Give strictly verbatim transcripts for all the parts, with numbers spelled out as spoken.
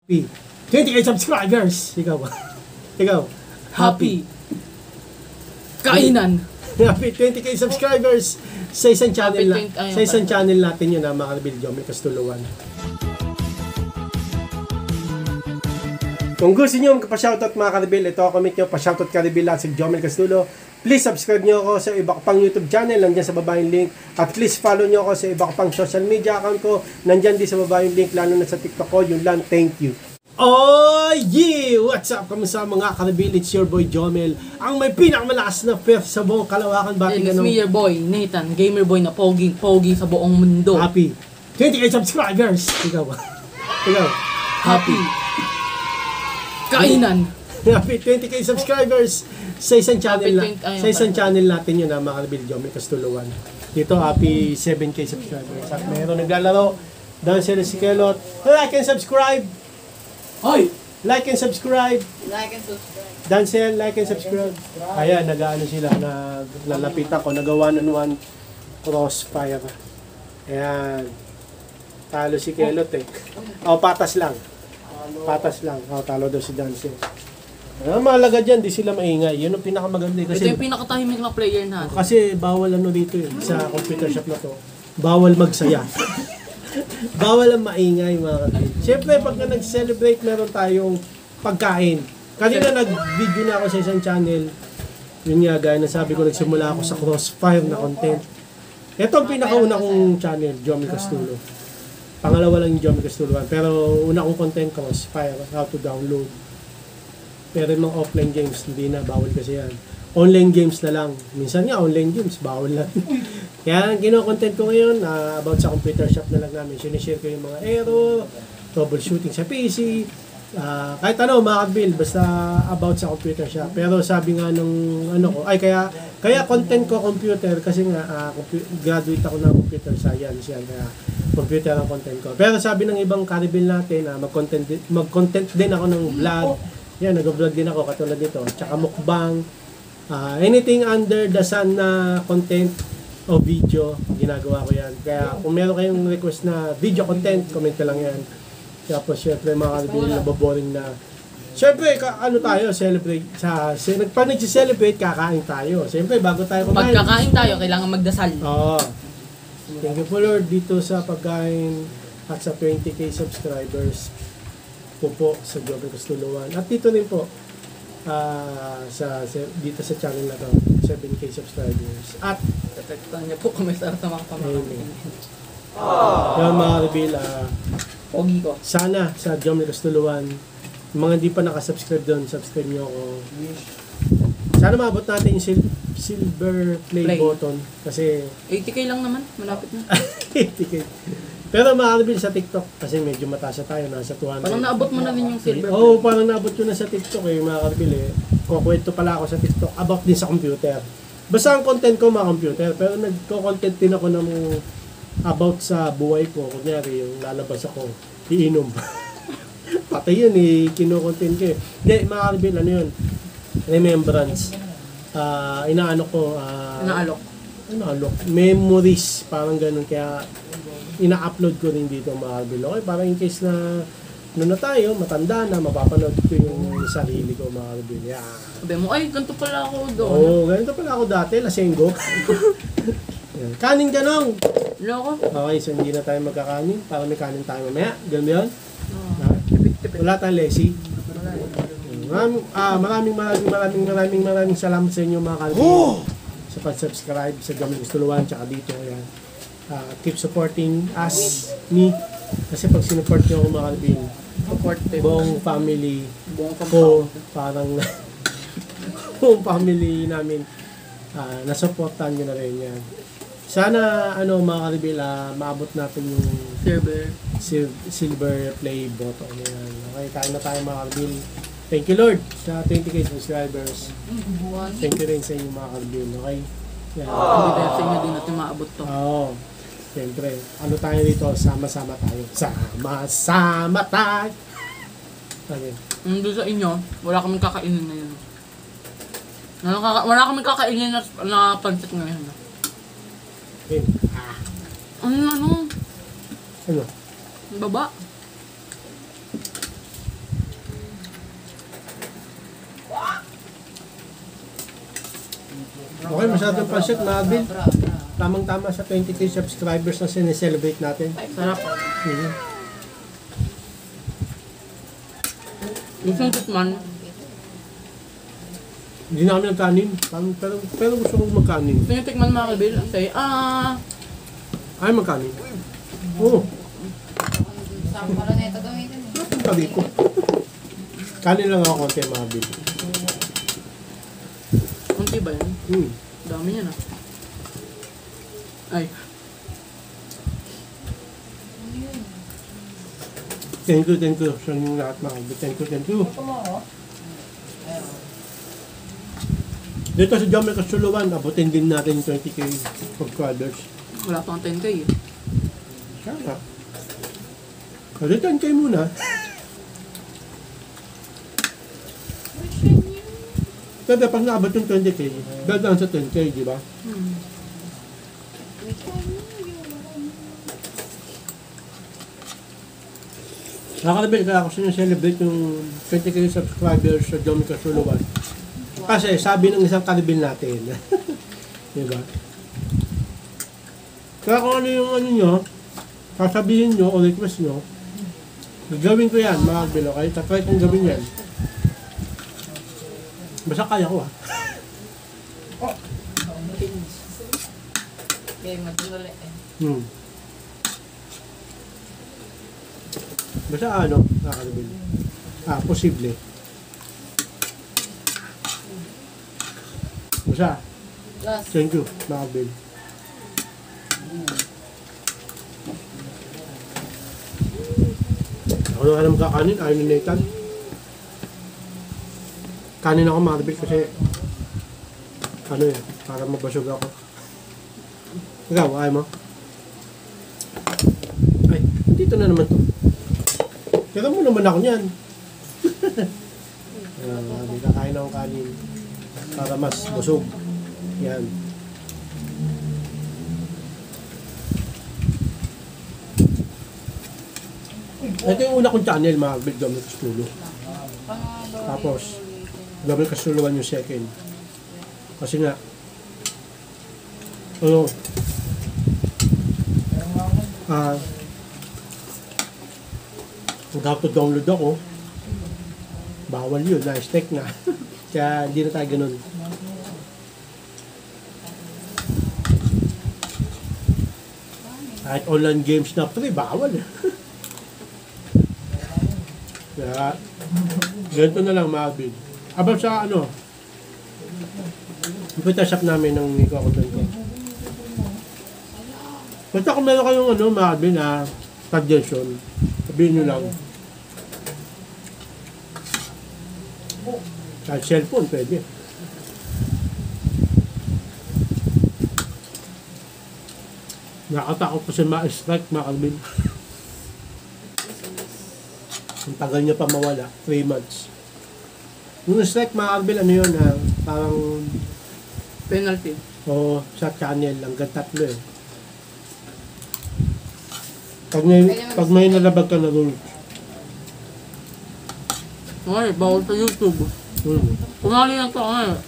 twenty K subscribers! Ikaw ba? Ikaw? Happy. Kainan. Happy twenty K subscribers sa isang channel na, twenty ayun, sa isang parang- channel natin yun na mga kabil Jomel Castuluan. Kung gusto nyo magpa-shoutout mga karibil, ito ako comment nyo, pa-shoutout karibil at si Jomel Castulo. Please subscribe nyo ako sa iba ko pang YouTube channel, nandyan sa baba yung link. At please follow nyo ako sa iba ko pang social media account ko, nandyan din sa baba yung link, lalo na sa TikTok ko. Yun lang, thank you. Oh yeah! What's up? Kamusta mga karibil? It's your boy Jomel, ang may pinakamalakas na first sa buong Kalawakan. Bating It's ganun. me, your boy, Nathan, gamer boy na pogi, pogi sa buong mundo. Happy twenty K subscribers! Ikaw ba? Ikaw? Happy. Kainan. Happy twenty K subscribers sa isang channel na, Happy twenty ayun, sa isang parang- channel natin yun na mga karibil Jomel Castuluan. Dito happy seven K subscribers. At mayroon naglalaro, Dancel si Kelot. Like and subscribe! Hoy! Like and subscribe! Like and subscribe. Dancel, like and subscribe. Ayan, nag-ano sila, naglalapit ako, nag-one on one crossfire. Ayan. Talo si Kelot eh. O, patas lang. Patas lang. O, talo daw si Dancel. Ang mahalaga dyan, di sila maingay. Yun ang pinakamaganda eh. Ito Kasi, yung pinakatahimik na player natin. kasi bawal ano dito eh, sa computer shop na to. Bawal magsaya. Bawal ang maingay mga kapatid. Siyempre, pagka nag-celebrate, meron tayong pagkain. Kanina nag-video na ako sa isang channel. Yun nga, gaya na sabi ko, nagsimula ako sa crossfire na content. Ito ang pinakauna kong channel, Jomel Castulo. Pangalawa lang yung Jomel Castulo. Pero una kong content, crossfire, how to download. Pero yung mga offline games, hindi na, bawal kasi yan. Online games na lang. Minsan nga, online games, bawal lang. Kaya ang kino-content ko ngayon, uh, about sa computer shop na lang namin. Sinishare ko yung mga error, troubleshooting sa P C, uh, kahit ano, mga kabil, basta about sa computer shop. Pero sabi nga nung, ano ko, ay kaya, kaya content ko computer, kasi nga, uh, compu- graduate ako ng computer science yan, kaya computer ang content ko. Pero sabi ng ibang karibil natin, uh, mag-content, din, mag-content din ako ng vlog. Yan, nag-vlog din ako, katulad dito. Tsaka mukbang, uh, anything under the sun na content o video, ginagawa ko yan. Kaya kung meron kayong request na video content, comment ka lang yan. Tapos syempre mga kaibigan na naboboring na. Syempre, ka, ano tayo, celebrate. Sa, se, pag nag-celebrate, kakain tayo. Syempre, bago tayo kumain. Pagkakain tayo, kailangan magdasal. Oo. Thank you po Lord dito sa pagkain at sa twenty K subscribers po po sa Jomel Castuluan. At dito rin po, uh, sa, sa dito sa channel na to, seven K subscribers. At Tataktan niyo po kami sa mga pamamakin. yung mga reveal, uh, Pogi ko. sana sa Jomel Castuluan, yung mga hindi pa nakasubscribe doon, subscribe nyo ako. Sana maabot natin yung sil- silver play, Play. button kasi eighty K lang naman, malapit na. eighty K. Pero mga reveal sa TikTok kasi medyo mataas na tayo, nasa two hundred. Parang naabot mo na rin yung silver. Oo, oh, parang naabot yun na sa TikTok eh, mga karbil eh. Kukwento pala ako sa TikTok about din sa computer. Basta ang content ko mga computer, pero nagko-content din ako ng about sa buhay ko. Kunyari, yung lalabas ako, iinom. Patay yun eh, kino-content ko eh. Hindi, mga karbil, ano yun? Remembrance. Ah, inaano ko, ah, Inaalok. inaano, memories, parang ganun. Kaya, ina-upload ko rin dito mga karbil. Okay, parang in case na ano na tayo, matanda na, mapapanood ko yung sarili ko mga karbil. Yeah. Sabi mo, ay, ganito pala ako doon. Oo, oh, ganito pala ako dati, lasenggo. Yan. Kanin ka nung! Loko. Okay, so hindi na tayo magkakanin, para may kanin tayo mamaya. Ganun yun? Oh. Tipid-tipid. Wala tayong lesi. Maraming, ah, maraming, maraming, maraming, maraming, maraming salamat sa inyo mga kalbi. Oh! Sa pag-subscribe sa Jomel Castuluan, tsaka dito. Yan. Uh, keep supporting us, me. Kasi pag sinupport nyo ako mga kalbi, Supportive. buong family Buong ko, compound. parang buong family namin, uh, nasupportan nyo na rin yan. Sana, ano mga kalbi, uh, maabot natin yung Silver. sil- silver play button. Yan. Okay, kain na tayo mga kalbi. Thank you Lord sa twenty K subscribers. Thank you rin sa inyo mga kalbi. Okay? Yan. Hindi dahil sa inyo din natin maabot to. Oo. Siyempre, ano tayo dito? Sama-sama tayo. Sama-sama tayo. Okay. Nandun sa inyo, wala kaming kakainin ngayon. Wala, kaka wala kaming kakainin na, na pancit ngayon. Okay. Ah. Ano, ano? Ano? Baba. Okay, masyadong pansit, Marvin. Tamang-tama sa twenty K subscribers na sineselebrate natin. Sarap. Mhm. Gusto ng tikman. Hindi na kami nagkanin. Parang- Pero, pero gusto kong magkanin. Gusto yung tikman mga kabil. Say, ah. Ay, magkanin. Oo. Sa palaneta gamitin eh. Ang tabi ko. Kanin lang ako konti, Marvin. Kunti ba yan? Hmm. Dami yan ah. Ay. Thank you, thank you sa inyong lahat, Marvin. Thank you, thank you. Dito sa Jomel Kasuluan, abutin din natin yung twenty K subscribers. Wala pang ten K eh. Sana. Kasi ten K muna. Pero pag naabot yung twenty K, dadaan sa ten K, di ba? Hmm. Nakakalabil kaya ako sineselebrate yung twenty K subscribers sa Jomel Kasuluan. Kasi sabi ng isang kalibil natin. Di ba? Kaya kung ano yung ano nyo, sasabihin nyo o request nyo, gagawin ko yan, mga kabilo. Okay? Tatry kong gawin yan. Basta kaya ko ah. Okay, madulali eh. Hmm. Basta ano, mga kalibil. Ah, posible. Basta, Last. thank you, mga kalibil. Ako na alam kakanin, ayaw ni Nathan. Kanin ako mga kalibil kasi ano eh, para mabasog ako. Ikaw, ayaw mo? Ay, dito na naman to. Tira mo naman ako niyan. uh, Hindi kakain akong kanin para mas busog. Yan. Ito yung una kong channel, mga Bill Dominic Castulo. Tapos, Dominic Castulo one yung second. Kasi nga, ano, ah, uh, to download ako, bawal yun, na-stack na. Kaya hindi na tayo ganun. Kahit online games na pre, bawal. Kaya, ganito na lang, Marvin. Abang sa ano, computer shop namin ng Nico Content ko. Basta kung meron kayong ano, Marvin, na suggestion, sabihin nyo lang. Kahit cellphone, pwede. Nakatakot kasi ma-strike, mga kalbin. Ang tagal niya pa mawala, three months. Yung strike, mga kalbin, ano yun, ha? Parang, Penalty. o sa channel, hanggang tatlo eh. Pag may, pag may nalabag ka na rules. Okay, bawal sa YouTube. Hmm. Kunwari lang to, ano eh.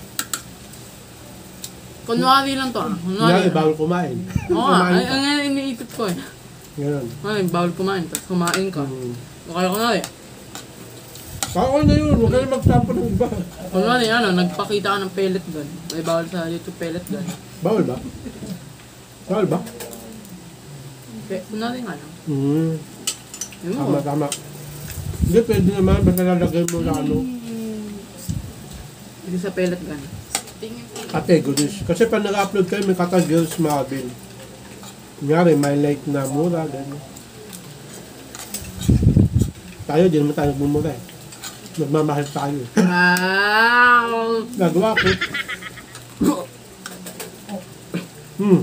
Kunwari lang to, ah. Kunwari. Kunwari, bawal kumain. Oo nga, Kumain ay, ka. ang nga iniisip ko eh. Ganun. Ay, bawal kumain, tapos kumain ka. Hmm. Okay, kunwari. Bawal na yun, huwag ka na magtampo ng iba. Kunwari, ano, nagpakita ka ng pellet gun. May bawal sa YouTube pellet gun. Bawal ba? Bawal ba? Pe, kunwari nga lang. Hmm. Yun mo. Tama, tama. Hindi, pwede naman, basta lalagay mo na ano, Hindi sa pellet gun. Tingin ko. categories. Kasi pag nag-upload kayo, may categories, mga bin. Kunyari, may like na mura, gano'n. Tayo, di naman tayo nagmumura eh. Nagmamahal tayo eh. Wow! Nagawa ko. Hmm.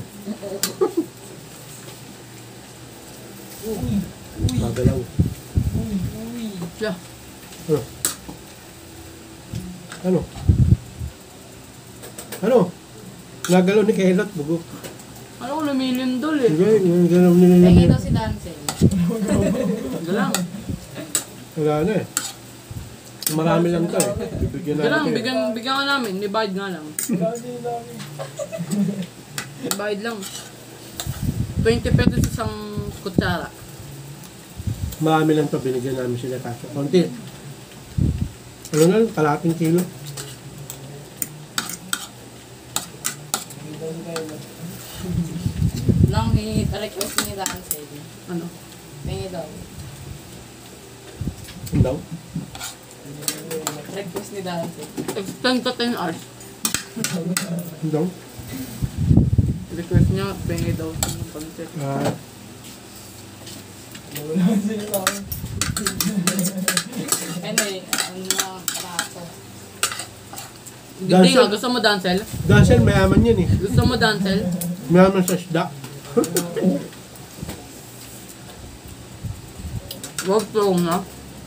Magalaw. Siya. Ano? Ano? Ano? Nagalaw ni Kelot, bugo. Ano ko lumilindol eh. Hindi, yung galaw ni Tingin Nini. daw si Dancel. Wala lang. Wala na eh. Marami lang to eh. Bigyan Ito lang, natin. bigyan, bigyan ka namin. Divide nga lang. Divide lang. twenty pesos isang kutsara. Marami lang to, binigyan namin sila kaso. Konti. Ano na, kalating kilo. Nang i-request ni Ransel. Ano? Pengi daw. Ano daw? Request ni Ransel. Extend to ten hours. Ano daw? Request niya, pengi daw sa mga pansit. Ah, Ano eh, ano na parato. Hindi Dancel. nga, gusto mo dancel? Dancel, mayaman yan eh. Gusto mo dancel? Mayaman sa isda. Huwag tulong na.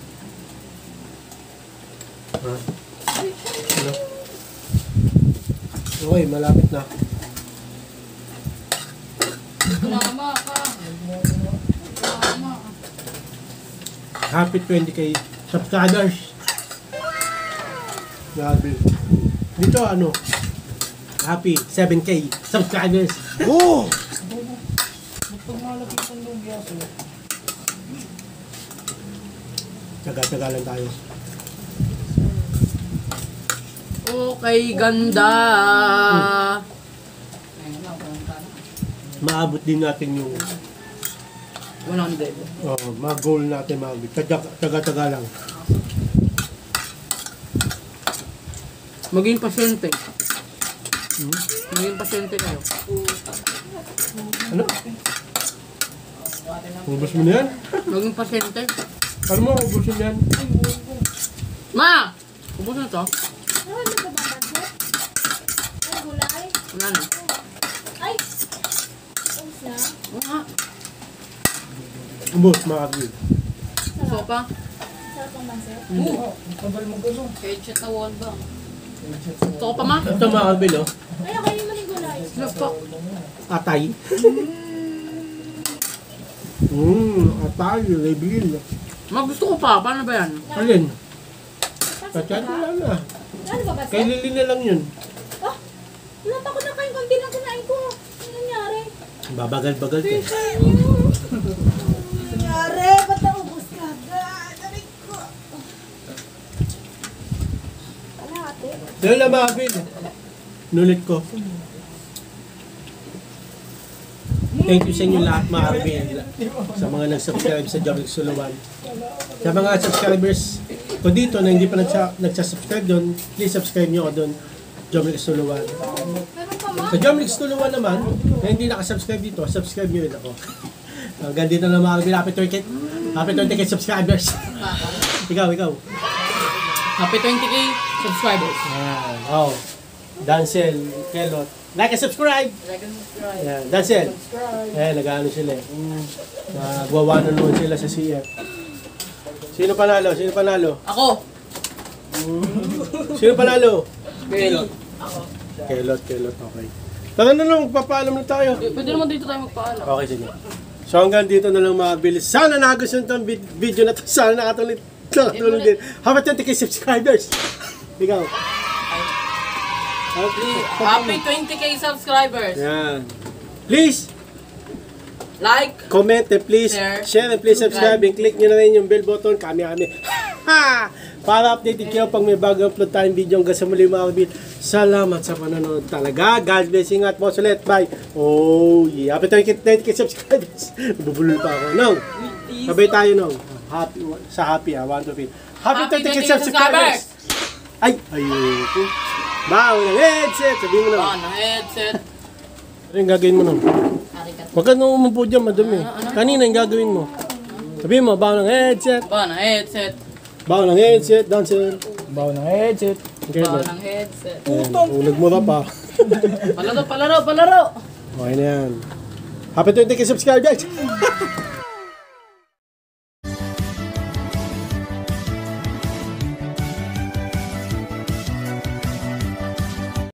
Ha? Ano? Okay, malapit na. Tama ka. Tama. Happy twenty K subscribers. Grabe. Dito ano? Happy seven K subscribers. Oh! Taga-taga lang tayo. Okay, ganda. Ayun na, walang ka na. Maabot din natin yung one hundred. oh, mga goal natin, mga taga- taga-taga lang. Maging pasyente. Hmm? Maging pasyente kayo. Ano? Ubus mo na yan? Maging pasyente. Ano mo, ubus mo yan? Ma! Ubus na to? Ano ba ba budget? Ay, gulay? Wala na. Ay! Ubus na? Oo nga. Ubus, mga kapatid. Gusto ko pa? Sarap ang banset? Oo. Headshot na wall ba? Gusto ko pa, ma? Ito mga kapatid, oh. Ay, kainin mo yung gulay. Sila po. Atay. Mmm, atay, reveal. Ma, gusto ko pa. Paano ba yan? Alin? Banset Kachat ka? wala na. Ano ba Kay banset? Lili na lang yun. Ah! Ilang takot na kain, konti lang kinain ko. Ano nangyari? Babagal-bagal ka. Ano nangyari? Ba't naubos ka agad? Aray ko. Wala ate. Dahil na mga kapatid. Nulit ko. Thank you sa inyo lahat mga kapatid. Sa mga nag-subscribe sa Jomix Suluan. Sa mga subscribers ko dito na hindi pa nagsa- nagsasubscribe doon, please subscribe nyo ako doon. Jomix Suluan. Meron pa ma? Sa Jomix Suluan naman, na hindi nakasubscribe dito, subscribe nyo rin ako. Hanggang dito na mga kapatid. Happy twenty K. Happy twenty K subscribers. ikaw, ikaw. Happy twenty K subscribers. Ayan. Oh. Dancel, Kelot. Like and subscribe. Like and subscribe. Ayan. Dancel. Ayan, nag-ano sila eh. Nagwawanan naman sila sa C F. Sino panalo? Sino panalo? Ako. Sino panalo? Pero. Kelot, Kelot. Okay. Tara na lang, magpapaalam na tayo. Pwede naman dito tayo magpaalam. Okay, sige. So hanggang dito na lang mga bilis. Sana nagustuhan itong vid- video na to. Sana nakatulong nakatulong din. Happy twenty K subscribers. Ikaw. Happy twenty K subscribers. Yan. Please, Like. comment and please Share. share and please subscribe and click nyo na rin yung bell button. Kami kami. Ha! Para updated kayo pag may bago upload tayong video hanggang sa muli mga kabit. Salamat sa panonood talaga. God bless. Ingat po ulit. Bye. Oh yeah. Happy twenty K subscribers. Bubulol pa ako. No. Sabay tayo no. Happy sa happy ah. One, two, three. Happy twenty K subscribers. Ay, ayoko. Bawo ng headset. Sabihin mo na. Ah, ng headset. Ano yung gagawin mo nun? Arigato. Huwag ka nung umupo dyan, madumi. Kanina yung gagawin mo. Sabihin mo, bawo ng headset. Ba, ng headset. Bawo ng headset, dancer. Bawa ng headset. Okay, Ba ba? ng headset. Ayan, kung nagmura pa. Palaro, palaro, palaro. Okay na yan. Happy twenty K subscribers!